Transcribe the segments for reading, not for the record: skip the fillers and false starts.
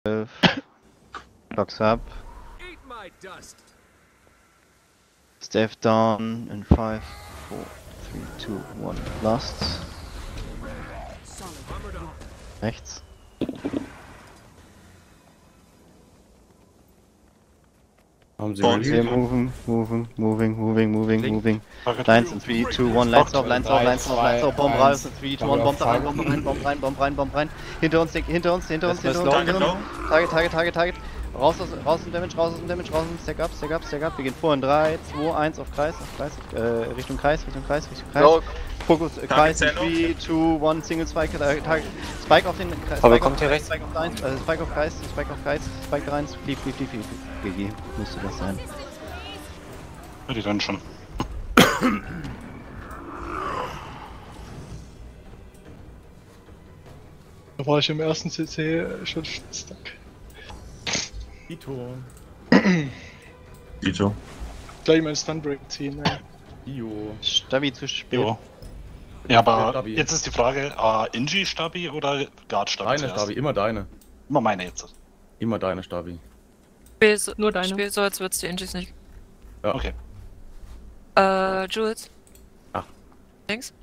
12. Blocks up. Step down in 5, 4, 3, 2, 1. Last. Rechts. Haben sie Moving. Lines in 3, 2, 1. Lines off. Bomb raus in 3, 2, 1. Bomb rein. Hinter uns. Target. Raus aus dem Damage. Stack up. Wir gehen vor in 3, 2, 1 auf Kreis. Richtung Kreis. Fokus, Kreis in 3, 2, 1. Single Spike. Spike auf den Kreis. Aber kommt hier rechts. Spike auf Kreis. Spike rein. Flieg. GG. Müsste das sein. Ja, die dann schon. Da war ich im ersten CC schon stuck. Dito. Gleich mein Stunbreak ziehen, ey. Stabi zu spät. Jo. Ja, aber jetzt ist die Frage, Inji Stabi oder Guard Stabi? Deine Stabi, immer deine. Immer meine jetzt. Immer deine Stabi. Nur deine. Spiel so, als würd's die Injis nicht. Ja. Okay. Jules. Ach. Links?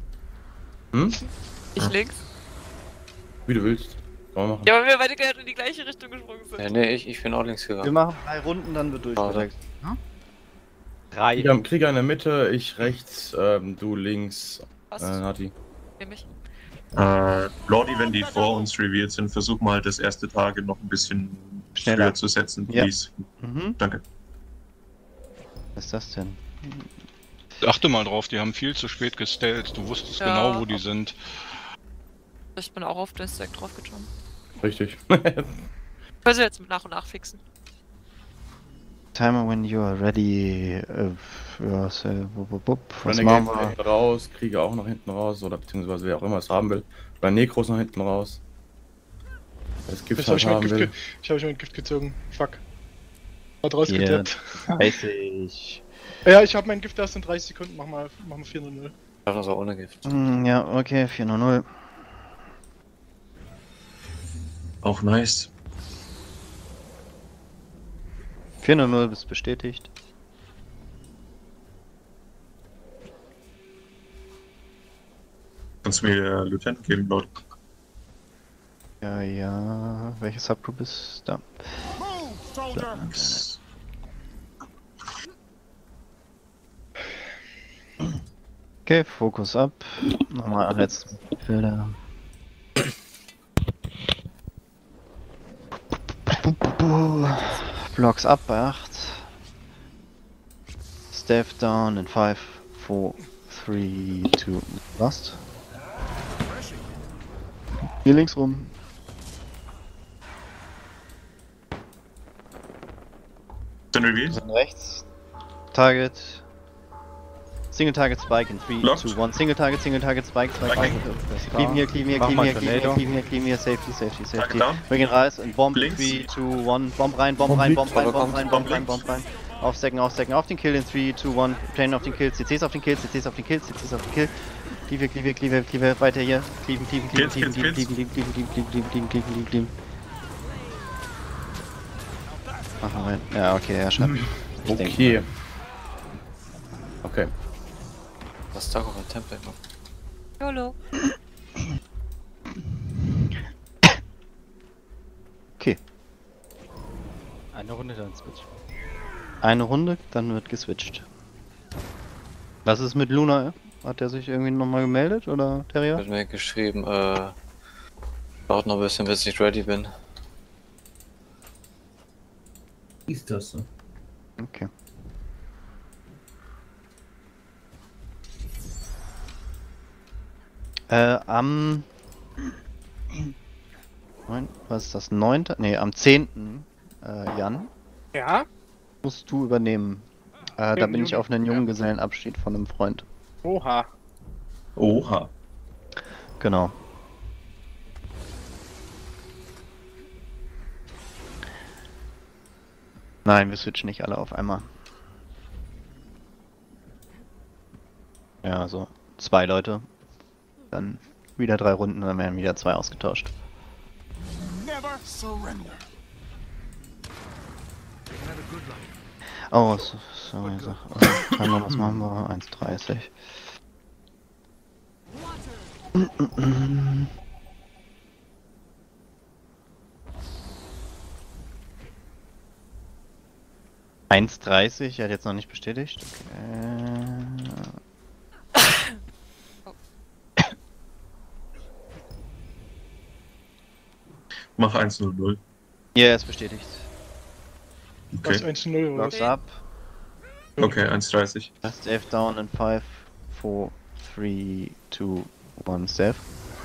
Ich links? Wie du willst. Kann man machen. Ja, weil wir beide in die gleiche Richtung gesprungen sind. Nee, ich bin auch links gegangen. Wir machen 3 Runden, dann wird durchgewechselt. Ich am Krieger in der Mitte, ich rechts, du links, Nati. Mich. Lordi, wenn die vor uns revealed sind, versuch mal das erste Target noch ein bisschen Schneller früher zu setzen, please. Ja. Danke. Was ist das denn? Achte mal drauf, die haben viel zu spät gestellt. Du wusstest genau, wo die sind. Ich bin auch auf den Stack drauf gejumpt. Richtig. Ich will jetzt nach und nach fixen. Timer when you are ready. Was Renegade machen wir? hinten raus, Krieger auch nach hinten raus, oder beziehungsweise wer auch immer es haben will. Bei Necros nach hinten raus. Das Gift halt haben will. Ich habe mein Gift gezogen. Fuck. Hat rausgetappt. 30. Ja, ich habe mein Gift erst in 30 Sekunden. Mach mal 4:0. Schaffen das auch ohne Gift. Ja, okay, 4:0. Auch nice. 4:0 ist bestätigt. Kannst du mir Lieutenant geben, Lord? Ja. Welche Subgroup ist da? Okay, Fokus ab. Nochmal letzten Bilder. Blocks up bei 8. Step down in 5, 4, 3, 2, Last. Hier links rum. Dann revealed? Dann rechts. Target. Single Target Spike in 3, 2, 1. Single Target Spike. Clean here, safety. Wir gehen raus und Bomb 3, 2, 1. Bomb rein. Aufstecken. Auf den Kill in 3, 2, 1. Planen auf den Kill. CCs auf den Kill. Cleave. Weiter hier. Cleaven. Machen wir. Ja, okay, er schafft. Okay. Was ist da auf ein Template noch? YOLO. Okay. Eine Runde, dann switch. Eine Runde, dann wird geswitcht. Was ist mit Luna? Hat er sich irgendwie nochmal gemeldet, oder Terrier? Hat mir geschrieben, dauert noch ein bisschen, bis ich ready bin. Ist das so? Okay. Was ist das? 9. Ne, am 10. Jan. Ja? Musst du übernehmen. Da bin ich auf einen Junggesellenabschied von einem Freund. Oha. Genau. Nein, wir switchen nicht alle auf einmal. Ja, so 2 Leute. Dann wieder 3 Runden, dann werden wieder 2 ausgetauscht. Never Oh, sorry, kann man was machen wir? 1,30. Er hat jetzt noch nicht bestätigt. Okay. Mach 1-0-0. Ja, er ist bestätigt. Okay. 1-0 oder Locks was? up. Okay, 1,30. Stave down in 5, 4, 3, 2, 1, Stave.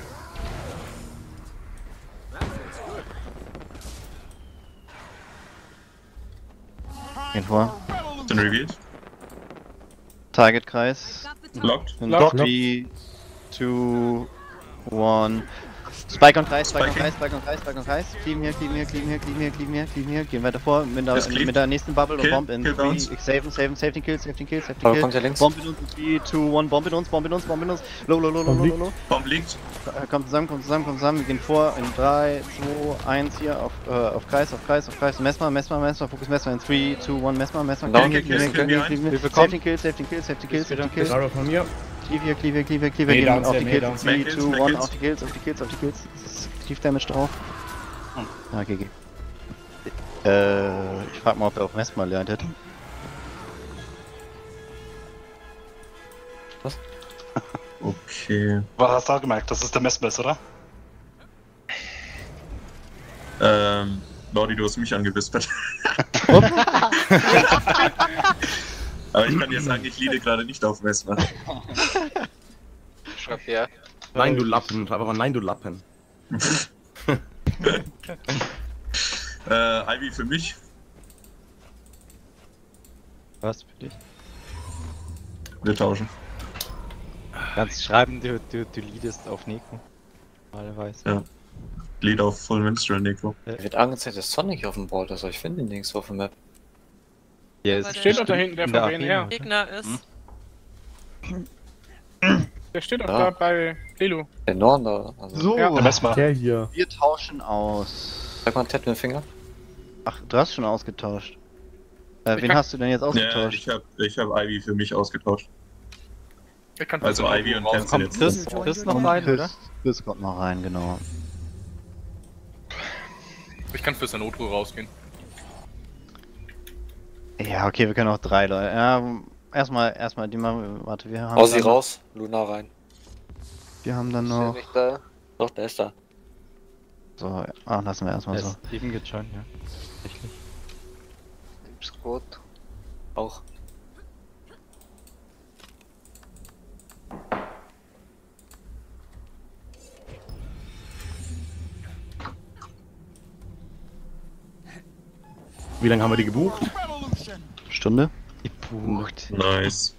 Gehen vor. Dann revealed. Target Kreis. Locked. In Locked. 3, 2, 1. Spike und Kreis, Spike und Kreis, Spike und Kreis, Spike und Kreis. Cleaven hier. Gehen weiter vor mit der nächsten Bubble und Bomb in 3. Save den Kill. Aber kommt ja links. Bomb in uns in 3, 2, 1. Bomb in uns. Low. Bomb liegt. Kommt zusammen. Wir gehen vor in 3, 2, 1 hier auf Kreis. Messmer. Fokus Messmer in 3, 2, 1. Messmer. Down, Save den Kill. Gyro von mir. Cleave hier. Nee, Gehen auf down, die nee, Kills. down. 3, 2, 1. Kills. Auf die Kills. Das ist Cleave Damage drauf. Ja, GG. Ich frag mal, ob er auf Messmer lernt hätte. Okay. Was hast du gemerkt? Das ist der Messmess, oder? Lordi, du hast mich angewispert. Aber ich kann dir sagen, ich liege gerade nicht auf Messmer. Schreib her. Nein, du Lappen. Schreib aber nein, du Lappen. Ivy für mich. Was für dich? Wir tauschen. Kannst schreiben, du leadest auf Neko. Normalerweise. Ja. Lead auf Full Minstrel, Nico. Wird angezeigt, dass Sonic auf dem Board ist, aber ich finde ihn nirgends auf der Map. Ja, Aber es der Steht doch da hinten der in von der BNR. Arena. Gegner ist. Der steht doch Ja. da bei Lelu. Der Norden da. Also. So, Ja, Der Messmer. Der hier. wir tauschen aus. Sag mal einen Tab mit dem Finger. Ach, du hast schon ausgetauscht. Wen kann- hast du denn jetzt Ja, ausgetauscht? ich hab Ivy für mich ausgetauscht. Ich kann Also Ivy und Cancel jetzt. Chris noch rein, oder? Chris kommt noch rein, genau. Ich kann für Sanotru rausgehen. Ja, okay, wir können auch 3 Leute. Ja, erstmal die mal. Warte, wir haben. Aussie dann- raus, Luna rein. Wir haben dann Ist der noch. nicht da? Doch, der ist da. So, ja, lassen wir erstmal Der so. ist eben gejoint, ja. Tatsächlich. Squad. Auch. Wie lange haben wir die gebucht? Stunde? Gebucht. Nice.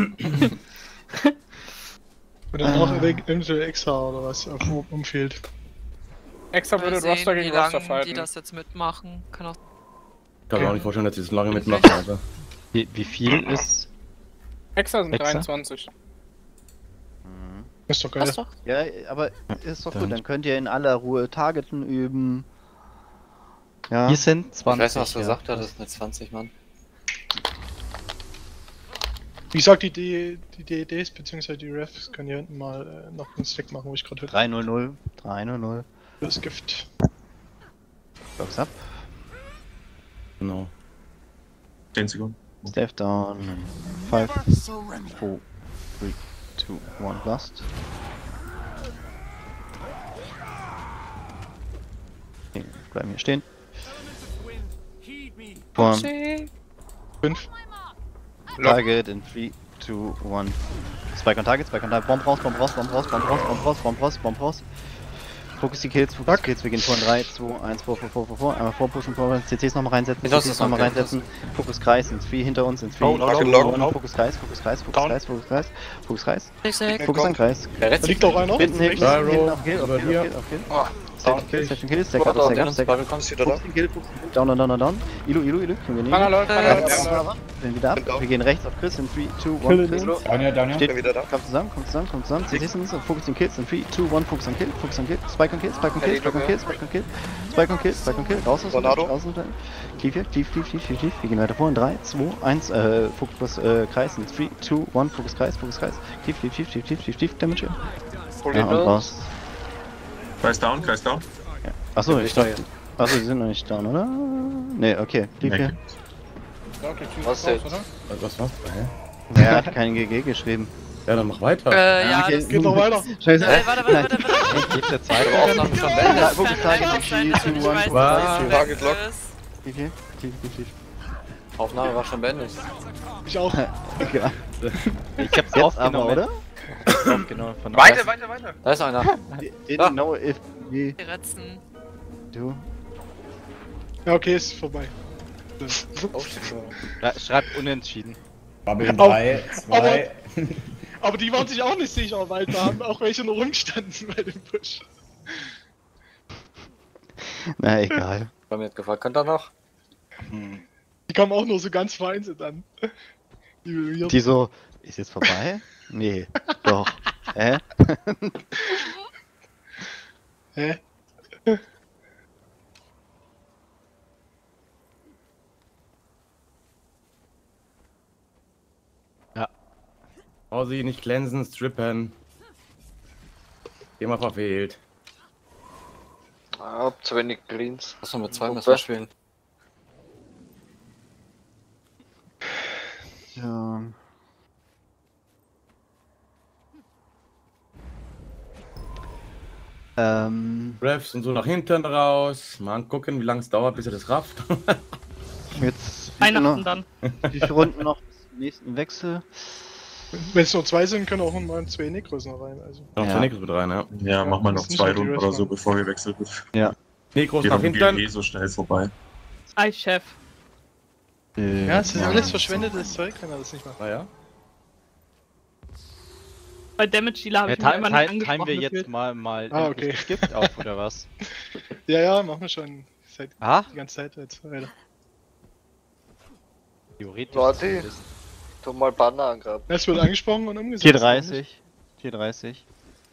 Oder noch eventuell extra oder was auf dem Umfeld. Extra Mal würde sehen, Roster wie gegen Roster lange die fighten. das jetzt mitmachen. Kann auch. Ich kann mir auch nicht vorstellen, dass sie das lange mitmachen. Also. Wie viel ist. Extra sind Extra? 23. Ist doch geil. Passt doch. Ja, aber ist doch Dann- gut, dann könnt ihr in aller Ruhe Targeten üben. Ja. Hier sind 20. Ich weiß nicht, was du ja. gesagt hast, mit 20 Mann. Wie gesagt, die DEDs bzw. die Refs können hier hinten mal noch einen Stack machen, wo ich gerade 3-0-0. 3-0-0. das Gift. Box up. Genau. 10 Sekunden. Step down. 5, 4, 3, 2, 1, blast. Okay, bleiben hier stehen. Form. 5. Target in 3, 2, 1. Spike on target. Bomb raus. Fokus die Kills. Wir gehen vor in 3, 2, 1, vor. Einmal vorpushen, CCs nochmal reinsetzen. Fokus Kreis in 3, hinter uns in 3. Fokus Kreis. Fokus an Kreis. Der Da liegt auch einer. Hinten Gyro, auf Kill. über dir. Save the kill, stack up, stack up, stack up. Kommst wieder da? Fuchs den Kill, down. Ilu, können wir nicht. Wir wieder ab. Wir gehen rechts auf Chris in 3, 2, 1, Chris. Down, Steht wieder da. kommt zusammen. Sie siehst uns, Fokus den Kills in 3, 2, 1, Fokus on Kill. Spike on Kill. Raus aus dem Cleave. Wir gehen weiter vor in 3, 2, 1, Fokus Kreis in 3, 2, 1, Fokus Kreis. Cleave, Damage. Ja, und raus. Kreis down. Ja. Achso, ich dachte. Achso, die sind noch nicht down, oder? Ne, okay. Cleave hier. Was jetzt? Was war's? Hä? Er hat keinen GG geschrieben. Ja, dann mach weiter. Ja, okay. das Geht noch weiter. Scheiße. Warte. Ich geb der zweite. Aber Aufnahmen schon beendet. Fokus Target in 3, 2, 1. Target Lock. Cleave. Aufnahme war schon beendet. Ich auch. Okay. Ich hab's Jetzt aufgenommen, aber, oder? Aufgenommen von Weiter. Da ist einer. Didn't know if we Retzen. do. Ja, okay, ist vorbei. Schreibt unentschieden. Bubble in Au. 3, 2. Aber die waren sich auch nicht sicher, weil da haben auch welche noch rumgestanden bei dem Push. Na, egal. War mir jetzt gefragt, könnt ihr noch? Die kamen auch nur so ganz vereinzelt an. Die so, ist jetzt vorbei? Nee, doch. Hä? Hä? Oh, sie nicht glänzen, strippen. Immer verfehlt. Hab zu wenig Greens. Achso, mit 2 müssen wir spielen. Ja. Refs und so nach hinten raus. Mal gucken, wie lange es dauert, bis er das rafft. Jetzt Weihnachten dann. wie viele Runden noch bis zum nächsten Wechsel? Wenn es nur 2 sind, können auch mal 2 Nekros noch rein. Also. Noch Ja. Nekros mit rein, ja. Ja, mach mal noch Das ist nicht 2 so die Runden oder so, Röstung. bevor gewechselt wird. Nekros Geht nach am hinten. GG so schnell vorbei. Chef. Ja, es ist alles verschwendetes Zeug, wenn er das nicht macht. Naja. Bei Damage Dealer habe Ja, ich mich immer nicht angesprochen timen wir jetzt gefühlt. mal okay. das Gift auf, oder was? Ja, machen wir schon seit Ah? die ganze Zeit jetzt weiter. Theoretisch. Warte. Tu mal Banner angraben. Es wird angesprochen und umgesetzt. 430. 430.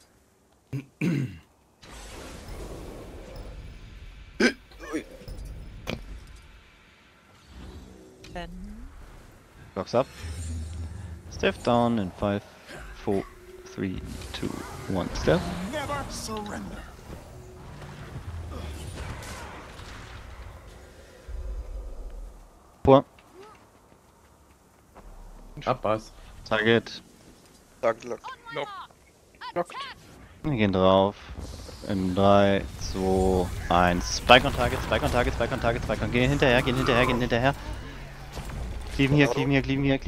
Blocks up. Step down in 5, 4, 3, 2, 1. Step. Vor. Abpass. Target. Target Lock. Lockt. Wir gehen drauf. In 3, 2, 1. Spike on Target. Gehen hinterher. Cleaven hier. Wir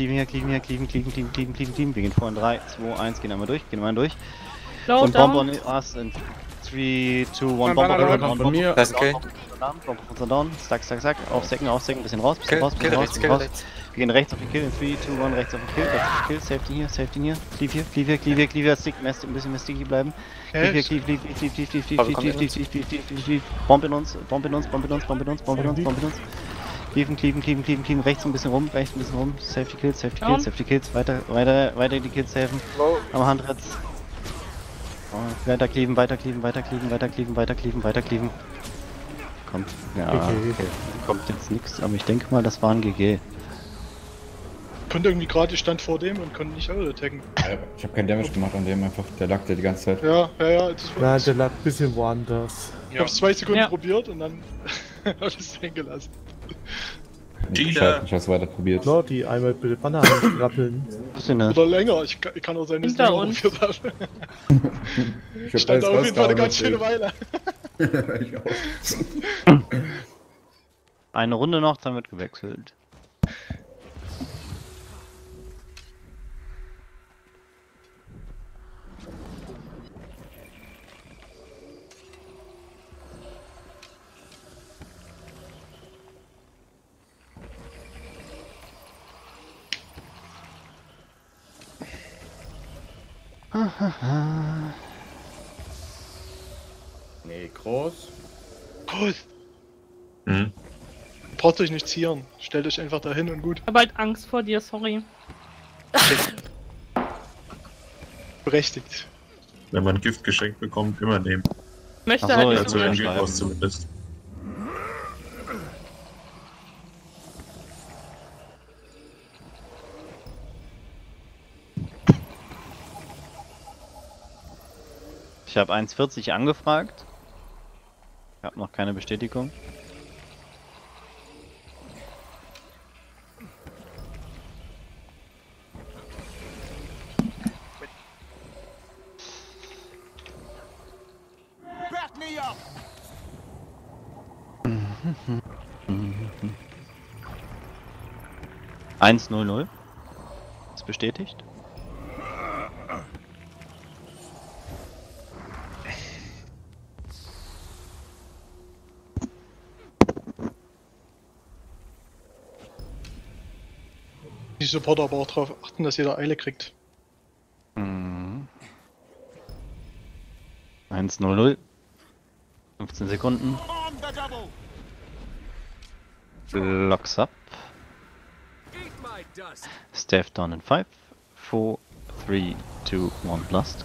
gehen vor in 3, 2, 1. Gehen einmal durch. Low Und Bomb down. on us in 3, 2, 1. Mein Bomb Banner on Von mir. Das ist okay. Bomb auf unser Down. Stack. Aufstecken. Bisschen raus. Kill rechts. Wir gehen rechts auf den Kill in 3, 2, 1. Rechts auf den Kill. Safety hier. Cleave hier. Stick. Ein bisschen mehr sticky bleiben. Cleave. Bomb in uns. Cleaven. Rechts ein bisschen rum. Safety Kills. Weiter die Kills helfen. Low. Am Handritz. Weiter cleaven. Kommt. Ja, okay. Kommt jetzt nichts, aber ich denke mal, das war ein GG. Konnte irgendwie gerade, ich stand vor dem und konnte nicht attacken. Ich habe keinen Damage gemacht an dem, einfach der lagte die ganze Zeit. Ja. Das Ja, der lag ein bisschen woanders. Ich hab's 2 Sekunden Ja. probiert und dann hab ich es hängen gelassen. Ich hab's weiter probiert. Lordi, einmal bitte Bananen rappeln. Was ist denn das? Oder länger, ich kann auch sein, dass ich Hinter länger uns. probiert habe. Ich Stand da auf jeden Fall eine ganz schöne Weile. Ich auch. Eine Runde noch, dann wird gewechselt. Nee, Nee, groß. Gut. Mhm. Braucht euch nicht zieren. Stellt euch einfach dahin und gut. Ich hab halt Angst vor dir, sorry. Berechtigt. Wenn man Gift geschenkt bekommt, immer nehmen. Ich möchte Ach so, halt ja, nicht Also so in ein Guild Schreiben. Wars zumindest. Ich habe 1,40 angefragt. Ich habe noch keine Bestätigung. Back me up. 1,00. Ist bestätigt. Die Supporter aber auch darauf achten, dass jeder Eile kriegt. 1,00. 15 Sekunden. On the double. Locks up. Eat my dust. Staff down in 5, 4, 3, 2, 1 Blast.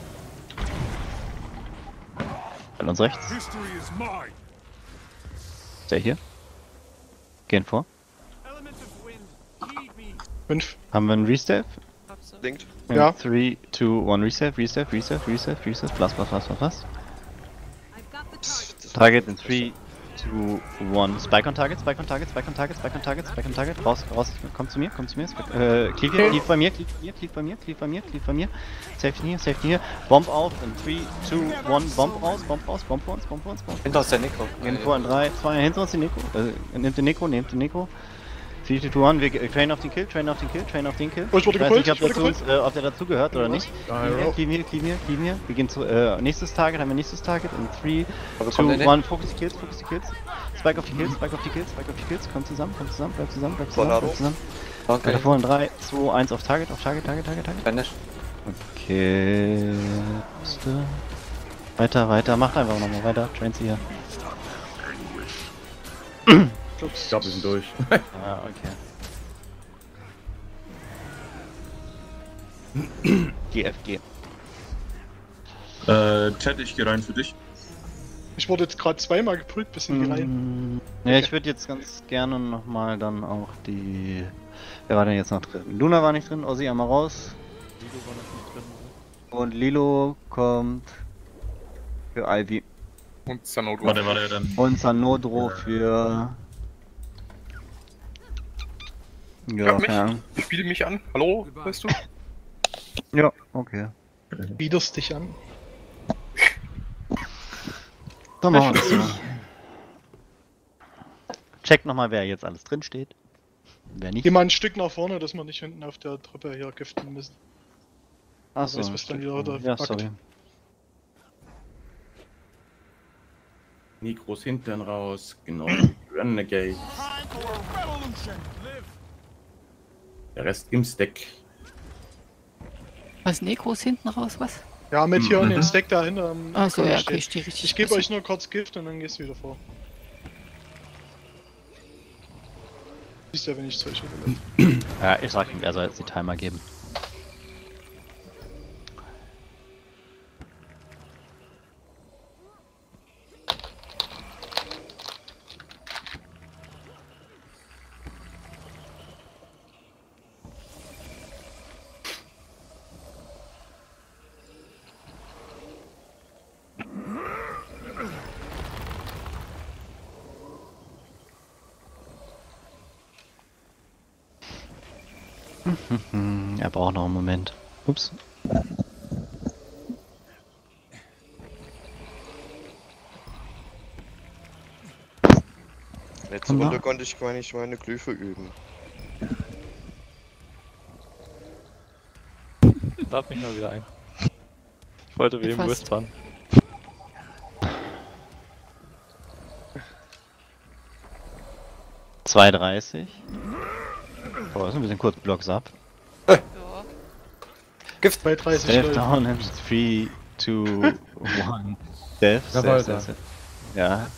Bei uns rechts. History is mine. Der hier. Gehen vor. Element of wind. Heed me. 5. Haben wir einen Restaff? Linkt. Ja. 3, 2, 1 Restaff, Restaff, Restaff, Restaff, Restaff. Blast, blast, blast, blast, blast. Target in 3, 2, 1. Spike on target, spike on target, spike on target, spike on target, spike on target. Raus, raus. Komm zu mir, komm zu mir. Cleave hier, cleave bei mir, cleave bei mir, cleave bei mir, cleave bei mir, cleave bei mir. Safety hier. Bomb auf in 3, 2, 1. Bomb raus, bomb raus, bomb vor uns, bomb vor uns, bomb vor uns. Hinter uns der Nico. Gehen vor in 3, 2, hinter uns den Nico. Nehmt den Nico, nehmt den Nico. 3, 2, 1, wir trainen auf den Kill, trainen auf den Kill, trainen auf den Kill. Oh, ich wurde gepult, weiß nicht, ob der dazu gehört oder nicht. Ja, Cleave hier. Wir gehen zu, nächstes Target, haben wir nächstes Target in 3, Aber 2, kommt der 1, Focus die Kills. Spike auf die Kills, komm zusammen, bleib zusammen. Okay. Weiter vor in 3, 2, 1 auf Target. Vanish. Okay. Weiter, macht einfach nochmal weiter, trains hier. Ich glaube, wir sind durch. Ah, okay. GFG. Ted, ich geh rein für dich. Ich wurde jetzt gerade zweimal geprüft, bisschen rein. Ja, ich würde jetzt ganz gerne nochmal dann auch die... Wer war denn jetzt noch drin? Luna war nicht drin, Ozzy einmal raus. Lilo war noch nicht drin. Und Lilo kommt für Ivy. Und Sanodro. Warte, dann. Und Sanodro für... Ja, Hört mich? Ich spiele mich an. Hallo, weißt du? Ja, okay. Biederst dich an. Dann machen wir das so. Check nochmal, wer jetzt alles drin steht. Wer nicht. Geh mal ein Stück nach vorne, dass wir nicht hinten auf der Treppe hier giften müssen. Achso, Das ist dann wieder der ja, Fakt. sorry. Nikros hinten raus, genau. Renegade. Time for a revolution. Live. Der Rest im Stack. Was, Nekros hinten raus, was? Ja, mit hier in den Stack dahinter. Achso, ja, okay, ich stehe richtig. Ich gebe euch nur kurz Gift und dann gehst du wieder vor. Siehst ja, wenn ich Zeug überlebe. Ja, ich sag ihm, er soll jetzt die Timer geben. Er braucht noch einen Moment. Ups. Letzte Runde konnte ich gar nicht meine Glyphe üben. Lad mich mal wieder ein. Ich wollte wem whispern. $2,30. Oh, das ist ein bisschen kurz, Blocks ab. Gift bei 30 Death Leuten. down in 3, 2, 1. Death, Da war er. Ja.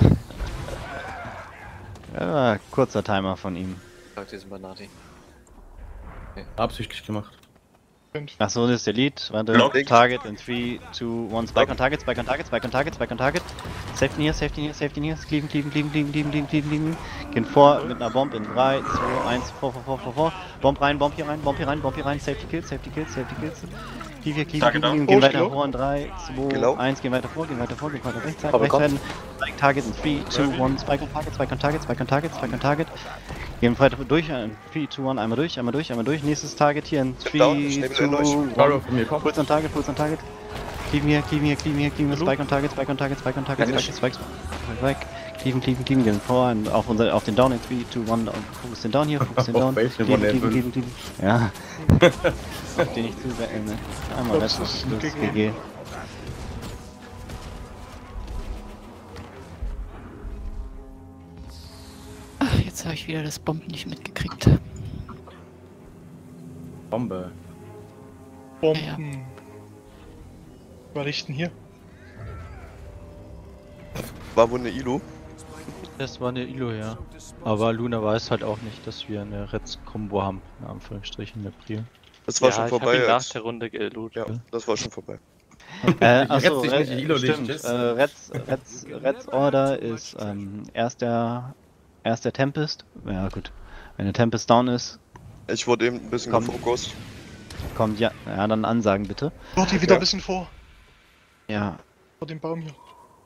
Ja, kurzer Timer von ihm. Sagt diesen Banati. Absichtlich gemacht. Achso, das ist der Lead. Warte, Block. Target in 3, 2, 1. Spike on Target, Spike on Target, Spike on Target, Spike on Target. Safety here, safety here, safety here. Cleaven, cleaven, cleaven, cleaven, cleaven, cleaven, cleaven, cleaven. Gehen vor mit einer Bomb in 3, 2, 1, vor. Bomb rein, Bomb hier rein, Bomb hier rein, Bomb hier rein. Safety kills, safety kills, safety kills. Cleave hier, cleaven, gehen weiter vor in 3, 2, 1. Gehen weiter vor, gehen weiter rechts werden. Spike Target in 3, 2, 1. Spike on Target, Spike on Target, Spike on Target, Spike on Target. Gehen weiter durch, 3, 2, 1, einmal durch. Nächstes Target hier in 3, 2, 1. Puls on Target. Cleaven hier, Spike on Target, Spike. Cleaven, gehen vor auf den Down in 3, 2, 1. Fokus den Down hier, Cleaven. Ja. Auf den ich zu sehr ende. Einmal Rest, das ist GG. Ach, jetzt habe ich wieder das Bomben nicht mitgekriegt. Bombe. Bomben. Ja. Was richten hier? War wohl eine Ilo? Das war eine Ilo, ja. Aber Luna weiß halt auch nicht, dass wir eine Reds-Kombo haben, in Anführungsstrichen, mit Priel. Das war schon vorbei. Ich hab ihn nach der Runde gelootet. Ja, das war schon vorbei. Achso, stimmt. Reds Order ist erst der Tempest. Ja gut. Wenn der Tempest down ist. Ich wurde eben ein bisschen gefokust. Kommt ja dann Ansagen bitte. Mach die wieder ein bisschen vor. Ja. Vor dem Baum hier.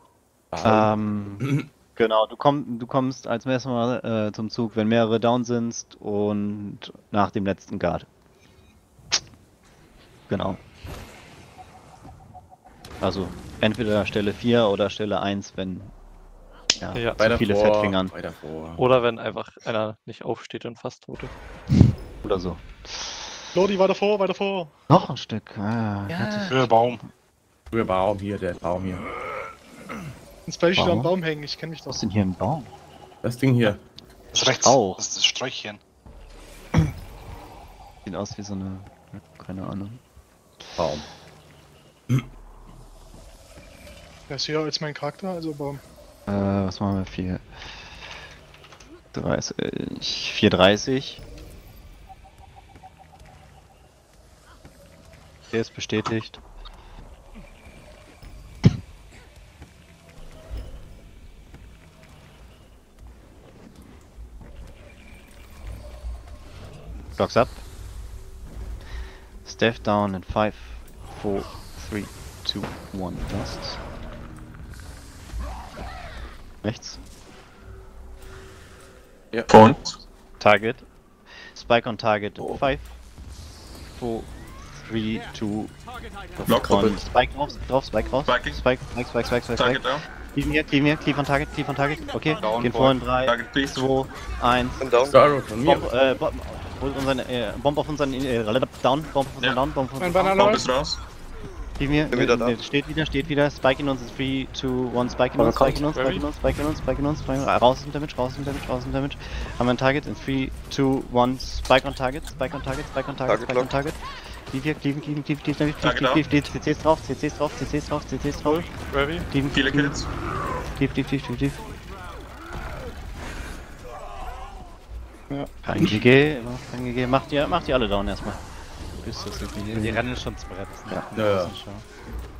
Genau, du kommst als erstes Mal zum Zug, wenn mehrere down sind und nach dem letzten Guard. Genau. Also entweder Stelle 4 oder Stelle 1, wenn zu viele Fettfingern. Oder wenn einfach einer nicht aufsteht und fast tot ist. Oder so. Lodi, weiter vor. Noch ein Stück. Früher Baum. Früher Baum hier, der Baum hier. Ein Spell am Baum hängen, ich kenne mich doch. Was ist denn hier im Baum? Das Ding hier. Das ist rechts. Auch. Das ist das Sträuchchen. Sieht aus wie so eine. Keine Ahnung. Baum. Der ist höher als mein Charakter, also Baum. Was machen wir? 430. Der ist bestätigt. Blocks up. Staff down in 5, 4, 3, 2, 1. Dust. Rechts. Ja. Vor uns. Target. Spike on target. 5, 4, 3, 2, Block 1. Spike drauf, Spike raus. Spike. Target down. Cleave on target. Okay, Down, gehen vor in 3, Target please. 2, 1. Starro von mir. Bomb auf unseren Down. Bomb ist raus. Steht wieder. Spike in uns ist 3, 2, 1. Spike in uns. Raus im Damage. Haben wir ein Target in 3, 2, 1. Spike on target. Cleave. CCs drauf. Viele Kills. Cleave. Ja, kein GG. Macht ihr alle down erstmal. Die rennen schon zum Brett. Ja.